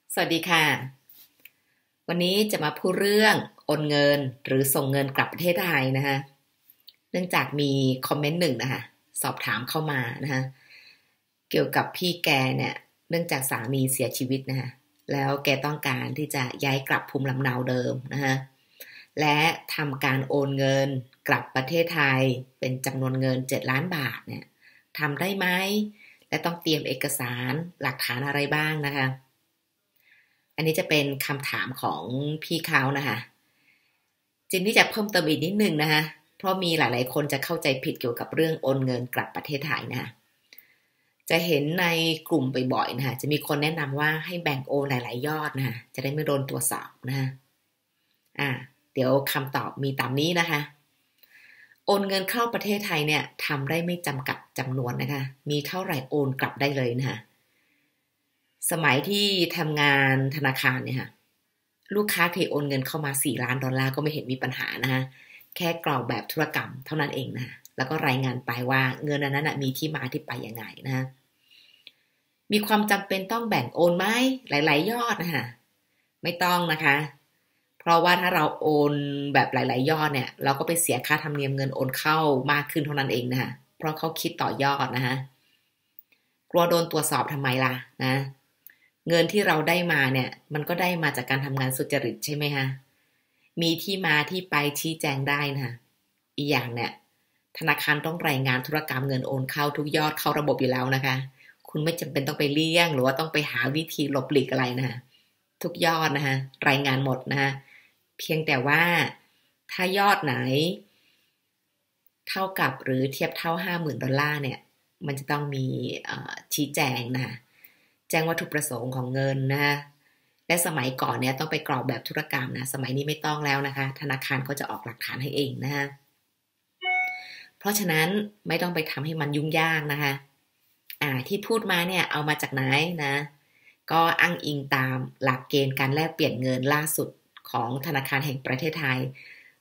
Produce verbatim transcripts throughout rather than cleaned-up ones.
สวัสดีค่ะวันนี้จะมาพูดเรื่องโอนเงินหรือส่งเงินกลับประเทศไทยนะคะเนื่องจากมีคอมเมนต์หนึ่งนะคะสอบถามเข้ามานะคะเกี่ยวกับพี่แกเนี่ยเนื่องจากสามีเสียชีวิตนะคะแล้วแกต้องการที่จะย้ายกลับภูมิลำเนาเดิมนะคะและทำการโอนเงินกลับประเทศไทยเป็นจำนวนเงินเจ็ดล้านบาทเนี่ยทำได้ไหมและต้องเตรียมเอกสารหลักฐานอะไรบ้างนะคะอันนี้จะเป็นคำถามของพี่เขานะคะจริงที่จะเพิ่มเติมอีกนิดนึงนะคะเพราะมีหลายๆคนจะเข้าใจผิดเกี่ยวกับเรื่องโอนเงินกลับประเทศไทยนะคะจะเห็นในกลุ่มบ่อยๆนะคะจะมีคนแนะนำว่าให้แบ่งโอนหลายๆยอดนะคะจะได้ไม่โดนตรวจสอบนะคะอ่าเดี๋ยวคำตอบมีตามนี้นะคะโอนเงินเข้าประเทศไทยเนี่ยทำได้ไม่จำกัดจำนวนนะคะมีเท่าไหร่โอนกลับได้เลยนะคะสมัยที่ทำงานธนาคารเนี่ยค่ะลูกค้าเคยโอนเงินเข้ามาสี่ล้านดอลลาร์ก็ไม่เห็นมีปัญหานะคะแค่กรอกแบบธุรกรรมเท่านั้นเองนะแล้วก็รายงานไปว่าเงินนั้นมีที่มาที่ไปยังไงนะมีความจำเป็นต้องแบ่งโอนไหมหลายๆยอดนะคะไม่ต้องนะคะเพราะว่าถ้าเราโอนแบบหลายๆยอดเนี่ยเราก็ไปเสียค่าธรรมเนียมเงินโอนเข้ามากขึ้นเท่านั้นเองนะคะเพราะเขาคิดต่อยอดนะคะกลัวโดนตรวจสอบทำไมล่ะนะเงินที่เราได้มาเนี่ยมันก็ได้มาจากการทำงานสุจริตใช่ไหมคะมีที่มาที่ไปชี้แจงได้นะคะอีกอย่างเนี่ยธนาคารต้องรายงานธุรกรรมเงินโอนเข้าทุกยอดเข้าระบบอยู่แล้วนะคะคุณไม่จำเป็นต้องไปเลี่ยงหรือว่าต้องไปหาวิธีหลบหลีกอะไรนะคะทุกยอดนะคะรายงานหมดนะคะเพียงแต่ว่าถ้ายอดไหนเท่ากับหรือเทียบเท่าห้าหมื่นดอลลาร์เนี่ยมันจะต้องมีชี้แจงนะคะแจ้งวัตถุประสงค์ของเงินนะคะและสมัยก่อนเนี่ยต้องไปกรอกแบบธุรกรรมนะสมัยนี้ไม่ต้องแล้วนะคะธนาคารก็จะออกหลักฐานให้เองนะคะเพราะฉะนั้นไม่ต้องไปทำให้มันยุ่งยากนะคะอ่าที่พูดมาเนี่ยเอามาจากไหนนะก็อ้างอิงตามหลักเกณฑ์การแลกเปลี่ยนเงินล่าสุดของธนาคารแห่งประเทศไทย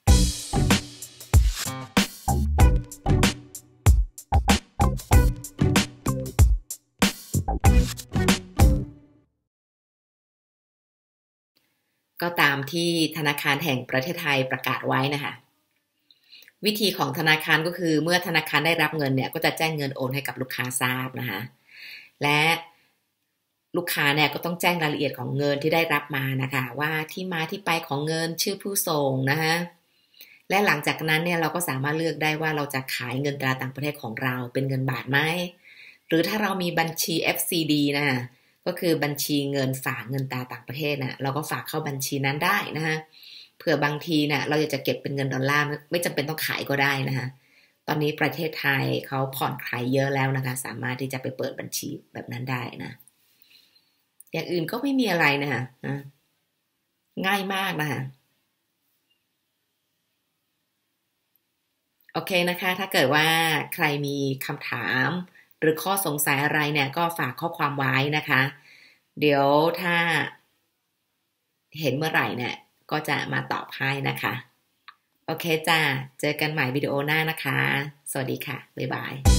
ก็ตามที่ธนาคารแห่งประเทศไทยประกาศไว้นะคะวิธีของธนาคารก็คือเมื่อธนาคารได้รับเงินเนี่ยก็จะแจ้งเงินโอนให้กับลูกค้าทราบนะคะและลูกค้าเนี่ยก็ต้องแจ้งรายละเอียดของเงินที่ได้รับมานะคะว่าที่มาที่ไปของเงินชื่อผู้ส่งนะคะและหลังจากนั้นเนี่ยเราก็สามารถเลือกได้ว่าเราจะขายเงินตราต่างประเทศของเราเป็นเงินบาทไหมหรือถ้าเรามีบัญชี เอฟ ซี ดี นะก็คือบัญชีเงินฝากเงินตราต่างประเทศนะเราก็ฝากเข้าบัญชีนั้นได้นะคะเผื่อบางทีนะเราอยากจะเก็บเป็นเงินดอลลาร์ไม่จำเป็นต้องขายก็ได้นะคะตอนนี้ประเทศไทยเขาผ่อนคลายเยอะแล้วนะคะสามารถที่จะไปเปิดบัญชีแบบนั้นได้นะอย่างอื่นก็ไม่มีอะไรนะคะนะง่ายมากนะคะโอเคนะคะถ้าเกิดว่าใครมีคำถามหรือข้อสงสัยอะไรเนี่ยก็ฝากข้อความไว้นะคะเดี๋ยวถ้าเห็นเมื่อไหร่เนี่ยก็จะมาตอบให้นะคะโอเคจ้าเจอกันใหม่วิดีโอหน้านะคะสวัสดีค่ะบ๊ายบาย